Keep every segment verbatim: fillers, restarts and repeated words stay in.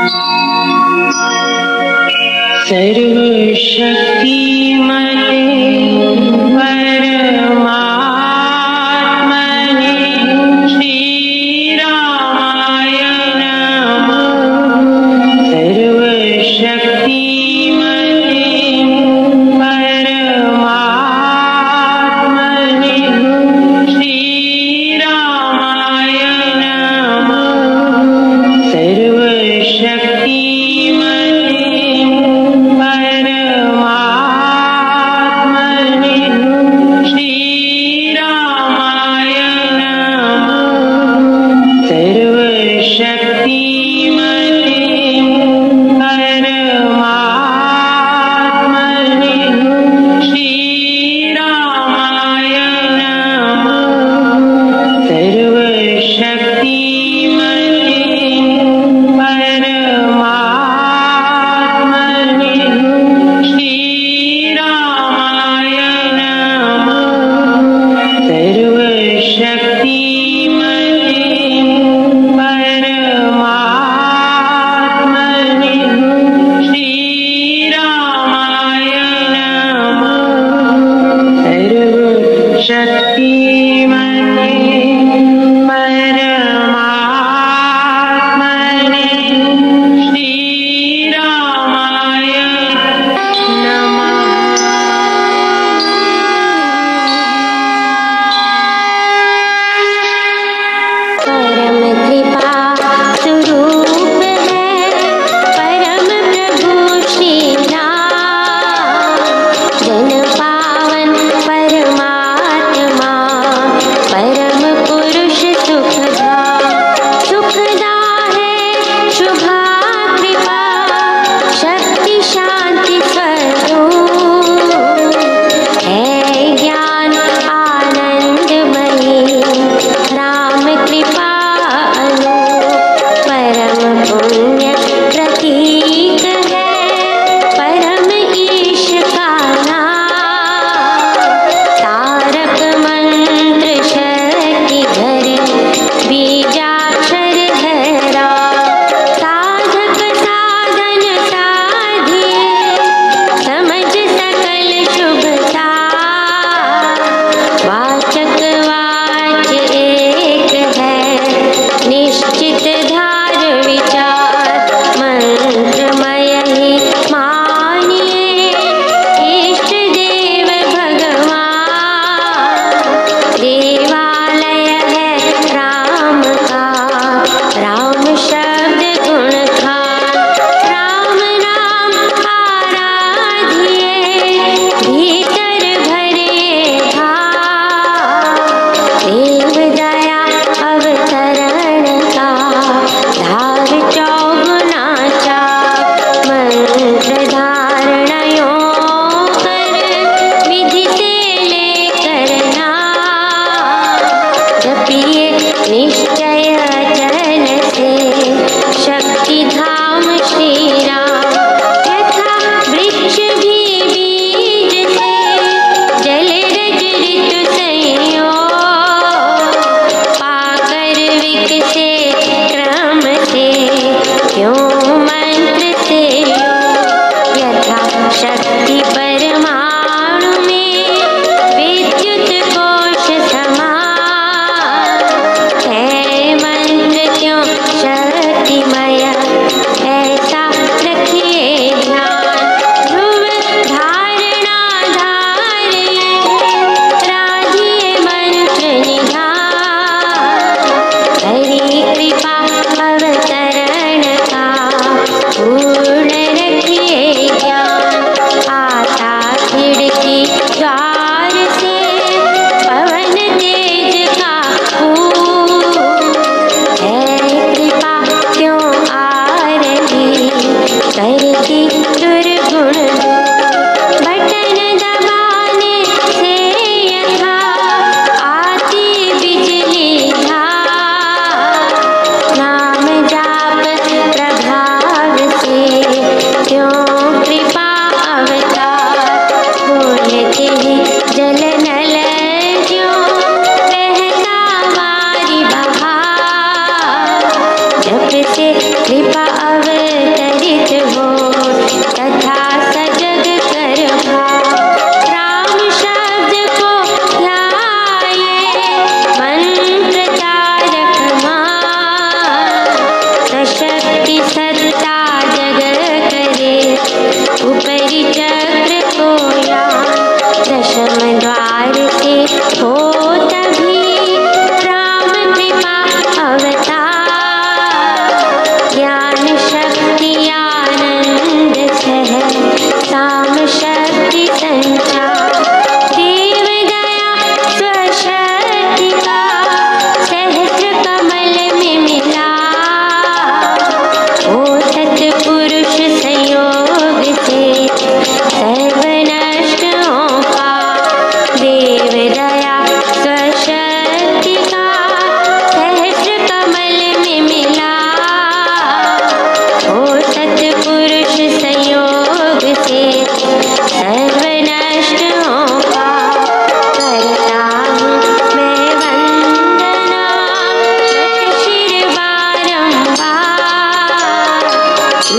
कृपा अवतार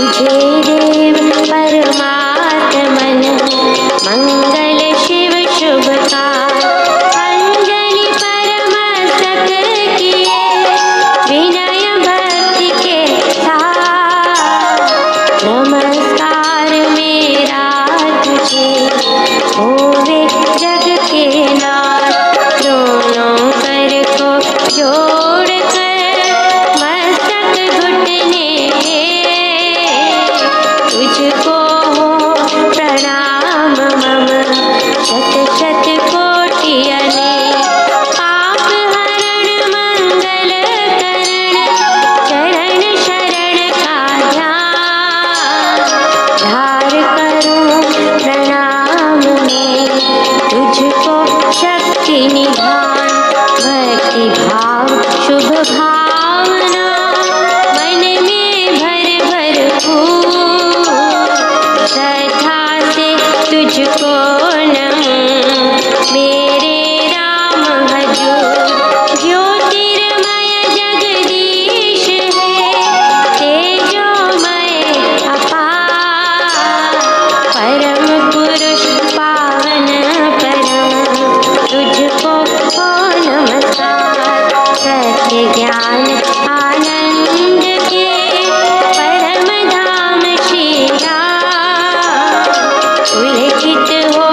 उल्लेखित हो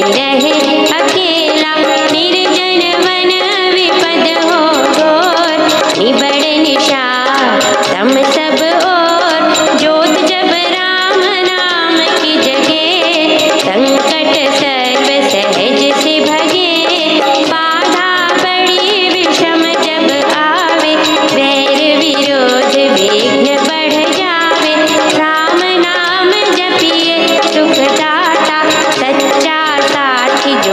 रहे अकेला। निर्जन वन विपद हो घोर, निबड़ निशा तम सब ओर। ज्योत जब राम नाम की जगे, संकट सर्व सहज से भगे। बाधा बड़ी विषम जब आवे, वैर विरोध विघ्न बढ़ जावे। राम नाम जपिए सुखदाता, सच्चा साथी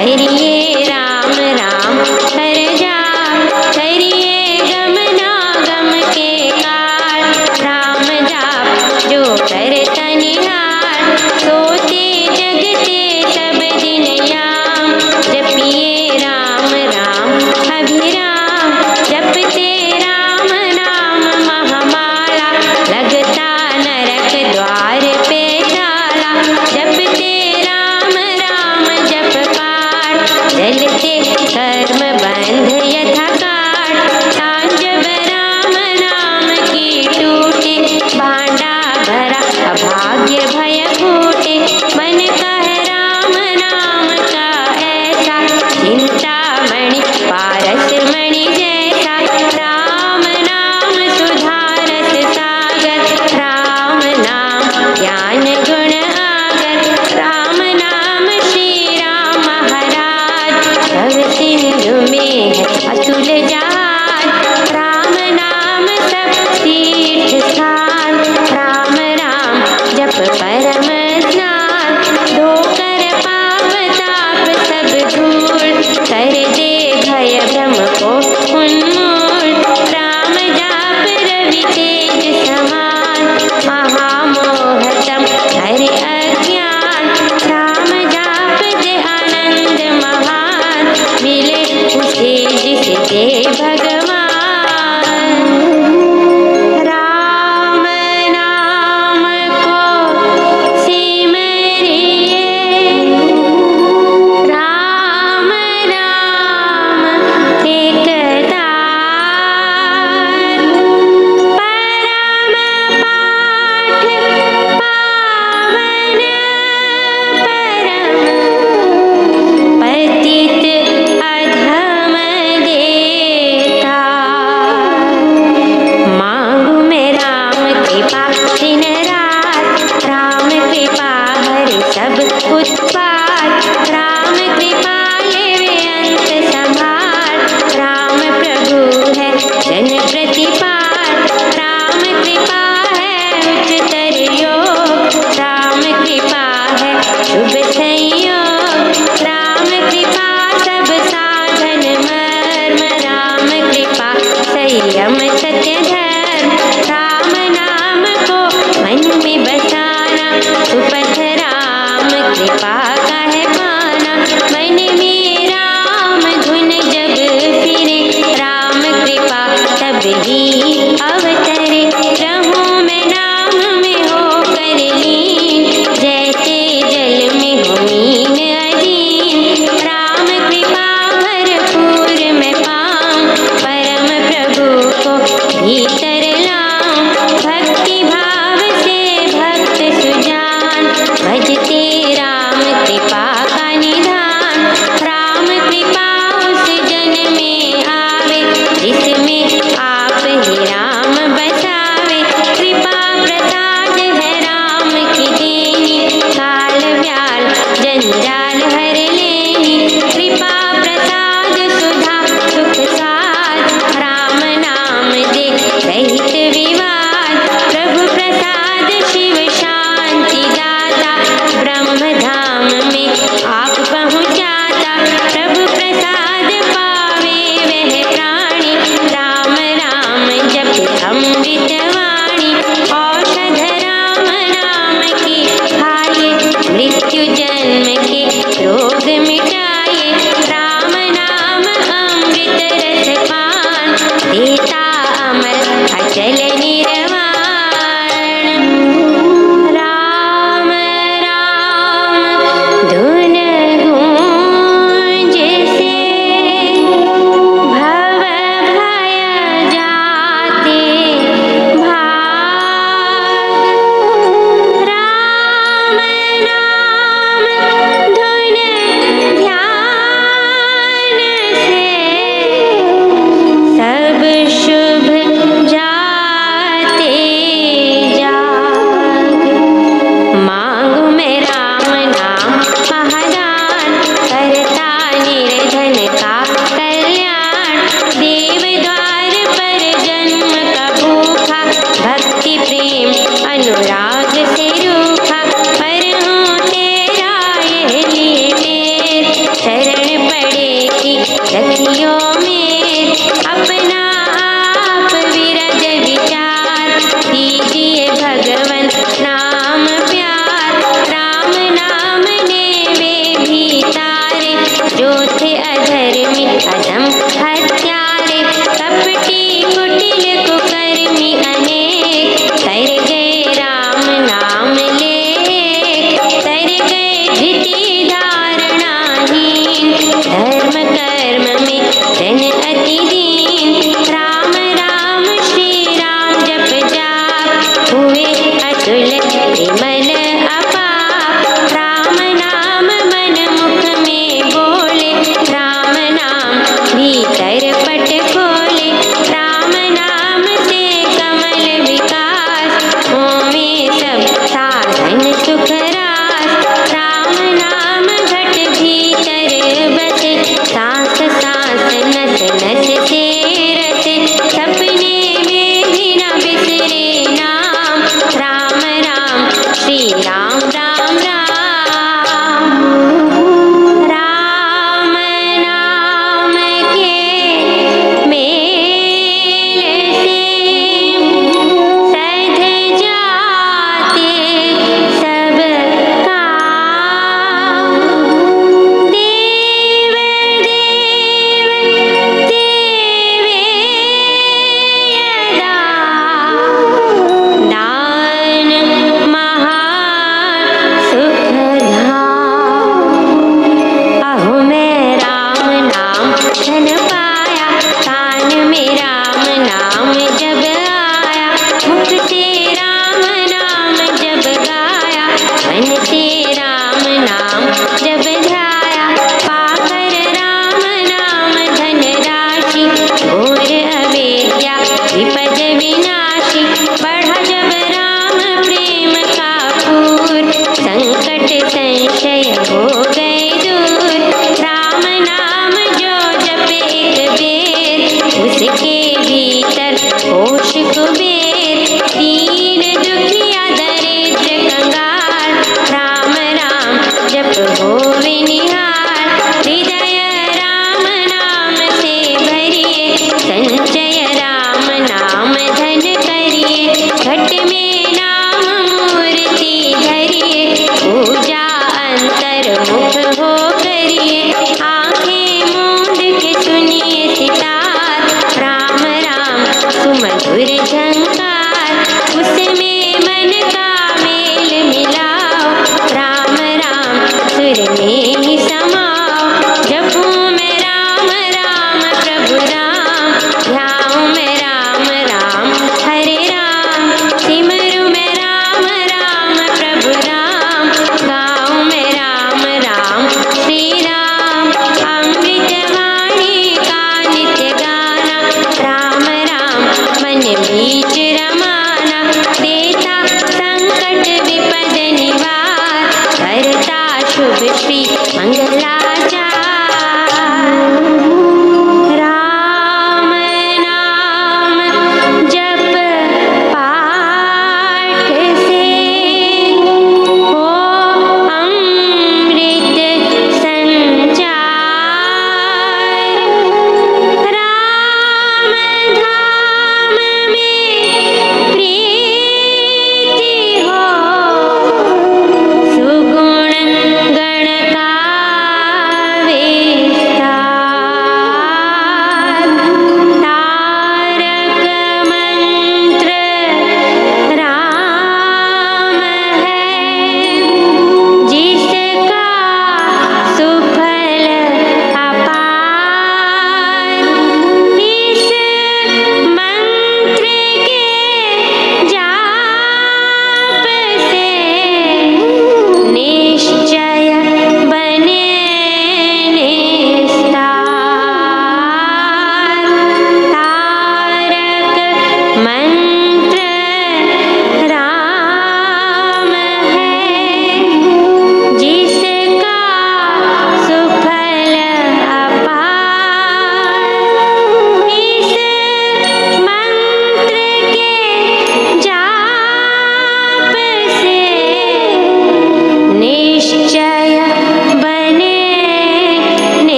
करिए राम राम हर जाप, करिए गमना गम के काल। राम जाप जो करता निहार, सोते जगते सब दिन याम। जपिए राम राम अभिराम, जपते राम नाम महामाला। लगता नरक द्वार पे ताला, जपते राम राम जप पार। रहियो में अपना आप विरज विचार, दीजिए भगवन नाम प्यार। राम नाम ने वे भी तारे, जो थे अधर्मी अधम हत्यारे। कपटी कुटिल कुकर्मी अनेक, तर गए राम नाम लेख। तर गए धृति धारणाहीन, धर्म कर्म में जन अति दीन। राम राम श्री राम जप जाप, हुए अतुल विमल अपाप। राम नाम मन मुख में बोले, राम नाम भी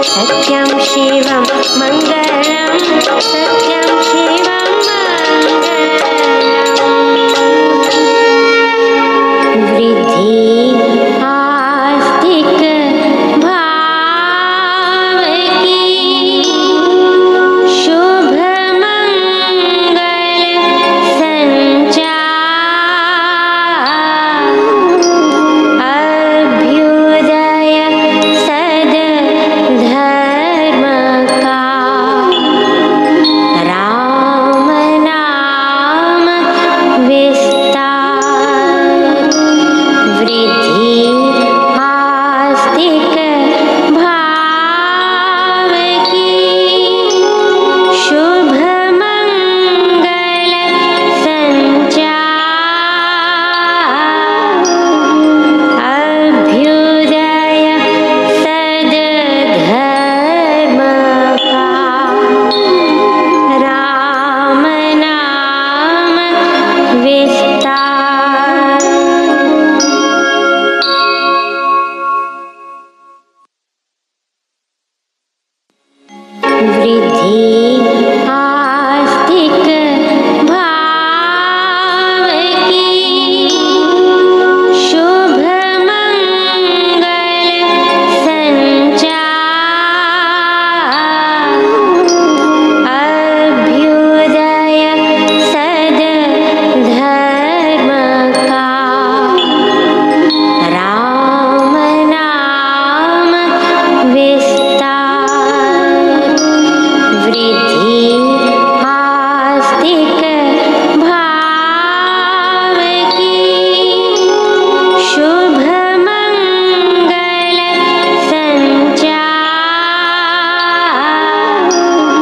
सत्यं शिवं मङ्गलं सत्यं शिवं मङ्गलम् वृद्धि आस्तिक भाव की शुभ मंगल संचार अभ्युदय सद धर्म का राम नाम विस्तार वृद्धि आस्तिक भाव की शुभ मंगल संचार अभ्युदय सद धर्म का राम नाम विस्तार। वृद्धि आस्तिक भाव की शुभ मंगल संचार अभ्युदय सद धर्म का राम नाम विस्तार वृद्धि आस्तिक भाव की शुभ मंगल संचार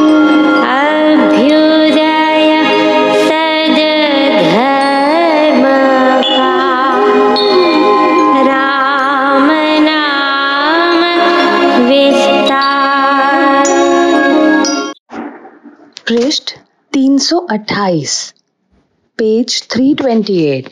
अभ्युदय सद धर्म का राम नाम विस्तार। पृष्ठ तीन सौ अट्ठाईस, पेज तीन सौ अट्ठाईस।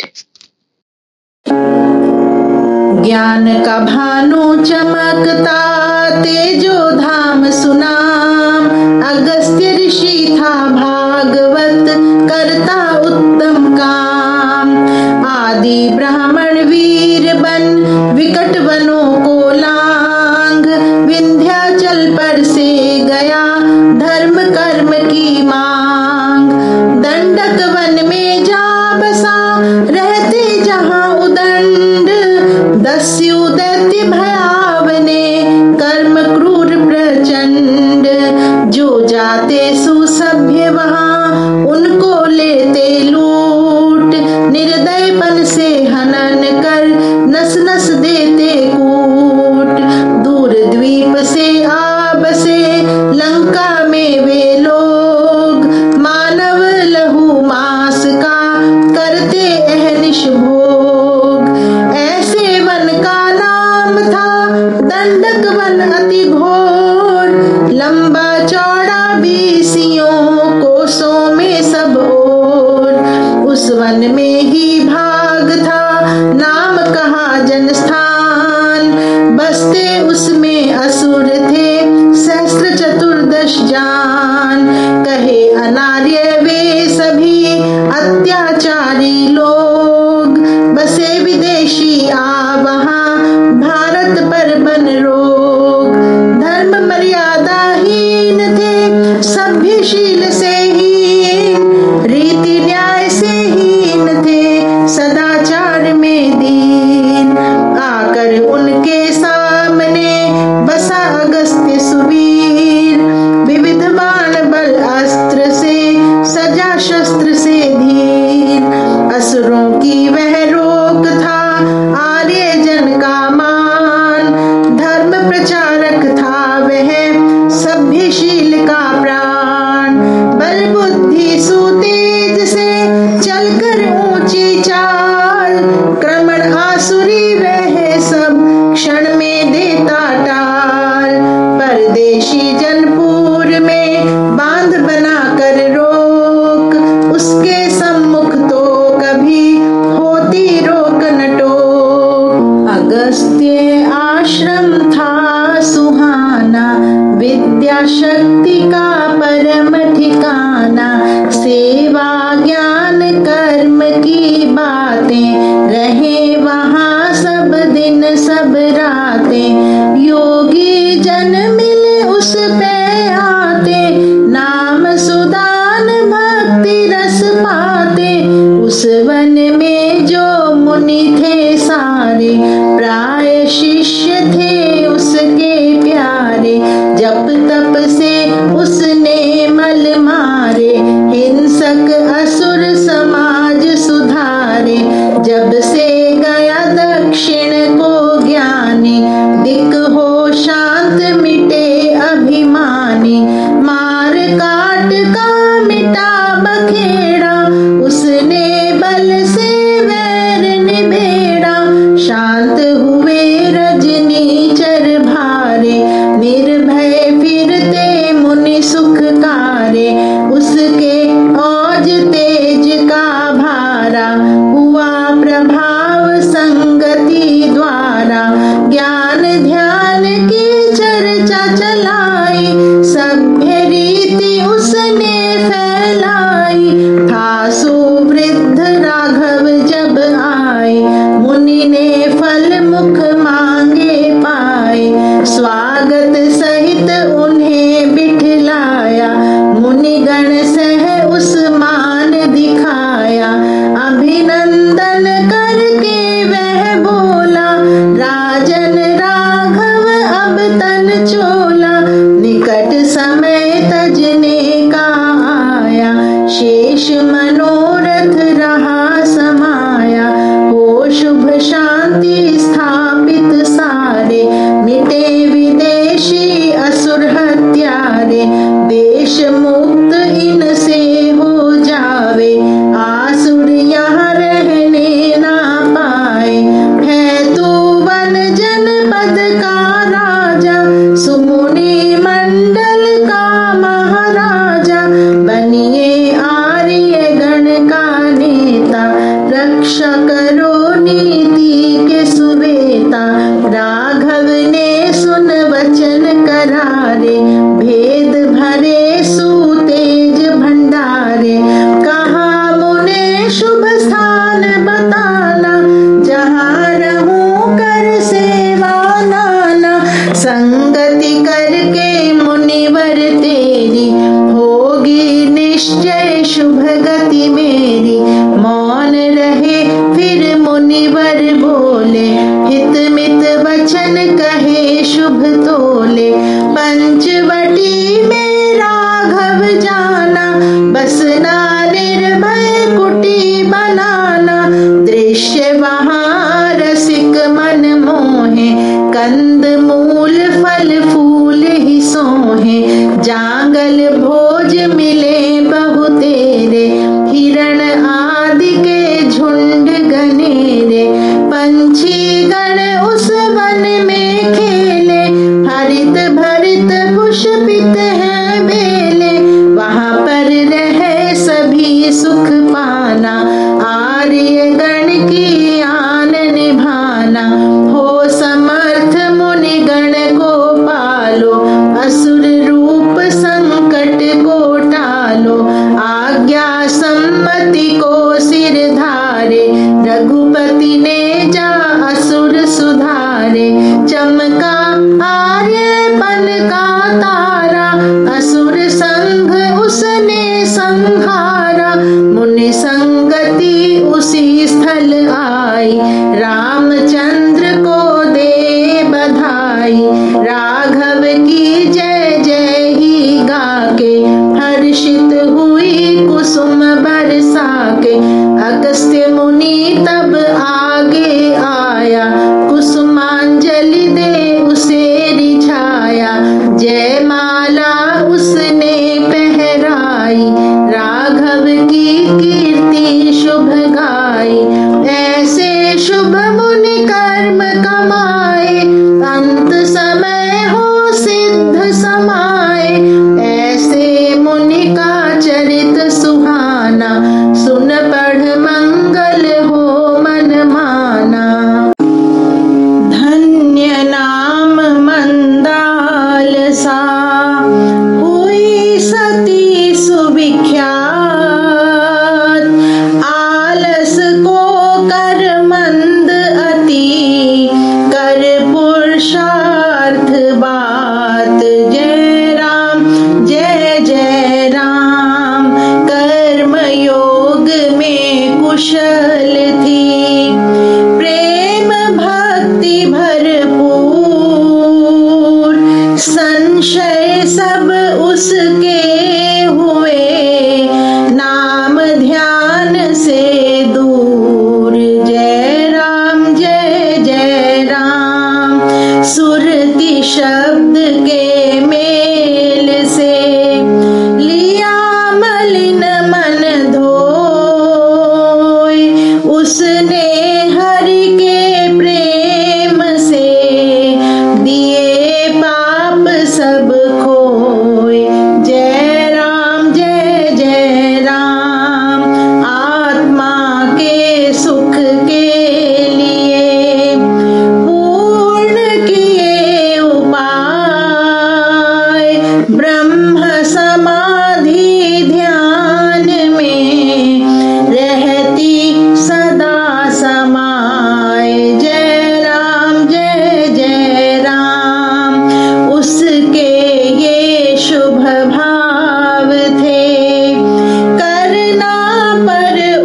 ज्ञान का भानु चमकता तेजो धाम सुनाम अगस्त्य ऋषि था भागवत करता उत्तम काम आदि ब्राह्मण वीर बन विकट वनों को लांग विंध्याचल पर से गया धर्म कर्म की मांग दंडक वन में जा बसा रहते जहाँ उदंड दस्यु दैत्य भयावने कर्म क्रूर प्रचंड जो जाते सुसभ्य वहाँ उनको लेते लूट निर्दयपन से हनन कर नस नस देते कूट दूर द्वीप से आ बसे लंका में वे लोग मानव लहू मांस का करते अहनिश भोग ऐसे वन का नाम था दंडक वन अति घोर लंबा चौड़ा बीसियों कोसों में सब ओर उस वन में ही भाग था नाम कहा जनस्थान बसते उसमें असुर थे सहस्त्र चतुर्दश जान कहे अनार्य वे सभी अत्याचारी लोग बसे विदेशी आ वहाँ भारत पर बन रोग धर्म मर्यादाहीन थे सभ्यशील से हीन रीति न्याय से हीन थे सदाचार में दीन आकर उनके सामने बसा अगस्त्य सुवीर विविध बाण बल अस्त्र से सजा शस्त्र से धीर असुरों की वह रोक था आर्य जन का मान धर्म प्रचारक था वह सभ्यशील का प्राण बल बुद्धि सुतेज से चलकर ऊंची चाल क्रमण आसुरी वह सब क्षण में देता टाल परदेशी जनपुर में बांध बना कर रोक उसके सम्मुख तो कभी होती रोक न टोक अगस्त्य आश्रम था सुहाना शक्ति का परम ठिकाना। सेवा ज्ञान कर्म की बातें रहे वहाँ सब दिन सब रातें। योगी जन मिले उस पे आते, नाम सुदान भक्ति रस पाते। उस वन में जो मुनि थे सारे, प्राय शिष्य थे उसके प्यारे। जप तप से उसने मल मारे, हिंसक असुर समाज सुधारे। जब से गया दक्षिण को ज्ञानी, दिक हो शांत मिटे अभिमानी। मार काट का मिटा बखेड़ा, उसने बल से वैर निबेड़ा। शांत हुए रजनीचर भारे, निर्भय फिरते मुनि सुखकारे। उसके औज तेज का भारा, हुआ प्रभाव संगति द्वारा। ज्ञान ध्यान की चर्चा चलाई, सभ्य रीति उसने फैलाई। था सुवृद्ध राघव जब आए, मुनि ने फल मुख मांगे पाए। स्वागत सहित उन्हें बिठलाया, मुनिगण सह उस मान दिखाया। अभिनंदन करके वह बोला, राजन राघव अब तन चोला। निकट समय तजने का आया, शेष मनोरथ रहा समाया। हो शुभ शांति स्थापित सारे, मिटे विदेशी असुर हत्यारे। देश मुक्त इनसे हो जावे, आसुर यहाँ रहने ना पाए। है तू वन जनपद का राजा, सुमुनि मंडल का महाराजा। बनिए आर्य गण का नेता, रक्षा करो नीति के सुवेता। राघव ने सुन वचन करारे, भेद भरे सुतेज भंडारे। कहा मुने शुभ स्थान बताना, जहाँ रहूं कर सेवा नाना। संगति करके मुनिवर तेरी, होगी निश्चय शुभ गति मेरी। मौन रहे फिर मुनिवर बोले, हित मित वचन कहे शुभ तोले। पंचवटी में राघव जाना, बसना निर्भय कुटी बनाना। दृश्य वहाँ रसिक मन मोहे, कंद मूल फल फूल ही सोहे। जांगल भोज मिले बहु तेरे, हिरण आदि के झुंड घनेरे। पंछी गण उस वन में खेले, हरित भरित पुष्पित है बेले। वहाँ पर रहे सभी सुख पाना, आर्य गण की आन निभाना। हो समर्थ मुनि गण को पालो, असुर रूप संकट को टालो। आज्ञा सम्मति को सिर धारे, रघुपति ने जा असुर सुधारे। चमका आर्यपन का तारा, संशय सब उसके हुए, नाम ध्यान से दूर। जय राम जय जय राम। सुरति शब्द के मेल से लिया मलिन मन धोय, उसने हरि के प्रेम से दिए पाप सब खोए। जय राम जय जय राम। आत्मा के सुख के लिए पूर्ण किए उपाय, ब्रह्म समाधि ध्यान में रहती सदा समाय। जय राम जय जय राम। उसके ये शुभ भाव थे, करना पर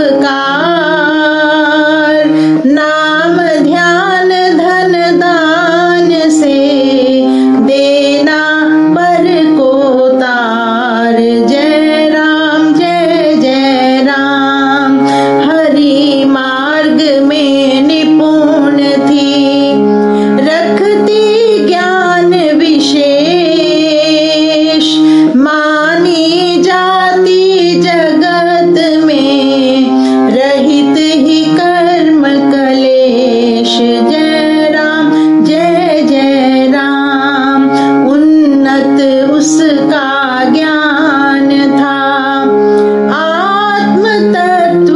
उपकार, नाम ध्यान धन दान से देना पर को तार। जय राम जय जय राम। हरि मार्ग में निपुण थी, रखती ज्ञान विशेष, मानी जाती जगत में, रहित ही कर्म कलेश। जय राम जय जय राम। उन्नत उसका ज्ञान था, आत्म तत्व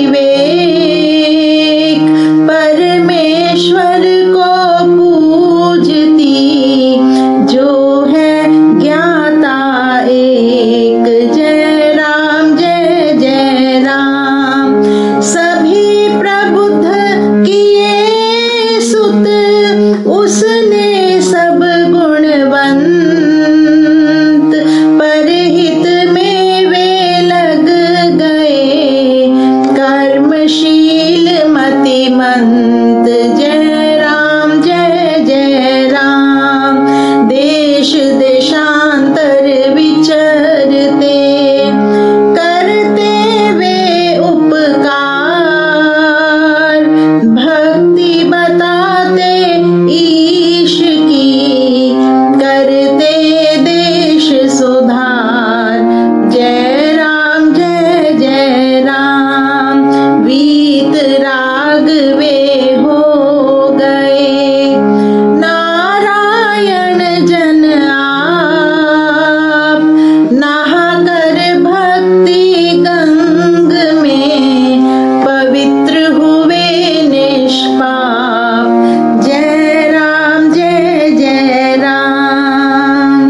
विवेक, परमेश्वर को पूजती जो है ज्ञाता एक। जय राम जय जय राम। सभी प्रबुद्ध किए सुत, उसने सब गुणवंत, परहित में वे लग गए, कर्मशील मतिमंत। जय राम जय जय राम। देश देशांतर विचरते, करते वे उपकार, भक्ति बताते ईश की, करते देश सुधार। जय राम जय जय राम। वीत राग वे हो गए, नारायण जन आप, नहा कर भक्ति गंग में, पवित्र हुए निष्पाप। जय राम जय जय राम।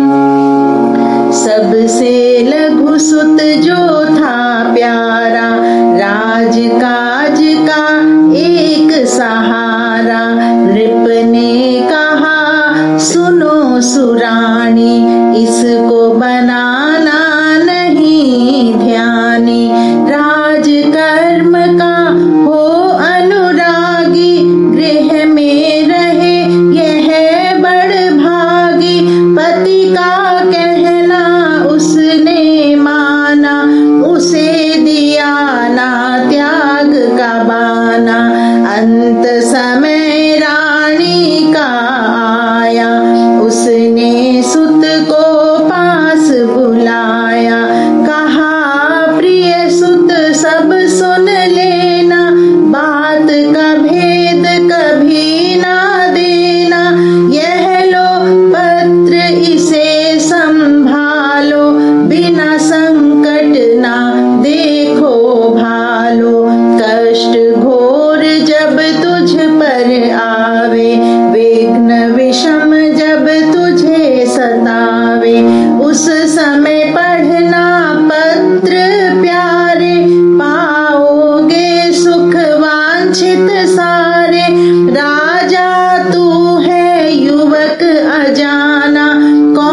सबसे लघु सुत जो था प्यारा, राज काज का एक सहारा। नृप ने कहा सुनो सुरानी, इसको बनाना नहीं ध्यानी। राज कर्म का हो अनुरागी, गृह में रहे यह बड़ भागी। पति का कहना उसने माना, उसे दिया ना त्याग का बाना। अंत समय रानी का आया, उसने सुत को पास बुलाया। कहा प्रिय सुत सब सुन लेना, बात का भेद कभी ना देना। यह लो पत्र इसे संभालो, बिना संकट ना देखो भालो। कष्ट घोर जब तुझ पर आवे, विघ्न विषम जब तुझे सतावे, उस समय पढ़ना पत्र प्यारे, पाओगे सुख वांछित सारे। राजा तू है युवक अजाना, कौन